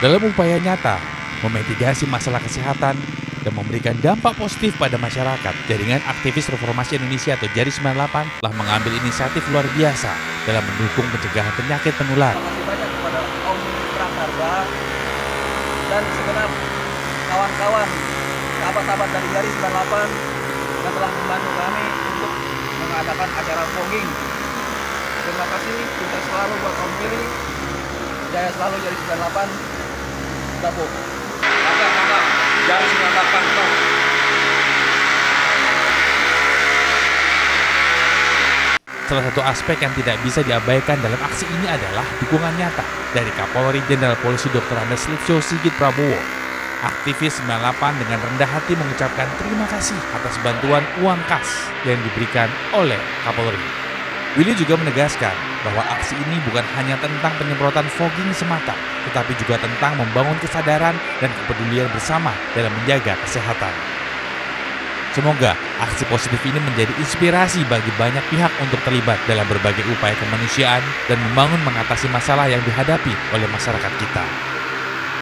Dalam upaya nyata memitigasi masalah kesehatan dan memberikan dampak positif pada masyarakat, Jaringan Aktivis Reformasi Indonesia atau JARI 98 telah mengambil inisiatif luar biasa dalam mendukung pencegahan penyakit menular. Terima kasih banyak kepada Om Prakarsa dan segenap kawan-kawan, sahabat-sahabat dari JARI 98 yang telah membantu kami untuk mengadakan acara fogging. Terima kasih, sukses selalu buat Om Pilih, jaya selalu JARI 98, Dapur. Maka JARI 98 top. Salah satu aspek yang tidak bisa diabaikan dalam aksi ini adalah dukungan nyata dari Kapolri Jenderal Polisi Dr. Andes Listio Sigit Prabowo. Aktivis 98 dengan rendah hati mengucapkan terima kasih atas bantuan uang kas yang diberikan oleh Kapolri. Willy juga menegaskan bahwa aksi ini bukan hanya tentang penyemprotan fogging semata, tetapi juga tentang membangun kesadaran dan kepedulian bersama dalam menjaga kesehatan. Semoga aksi positif ini menjadi inspirasi bagi banyak pihak untuk terlibat dalam berbagai upaya kemanusiaan dan membangun mengatasi masalah yang dihadapi oleh masyarakat kita.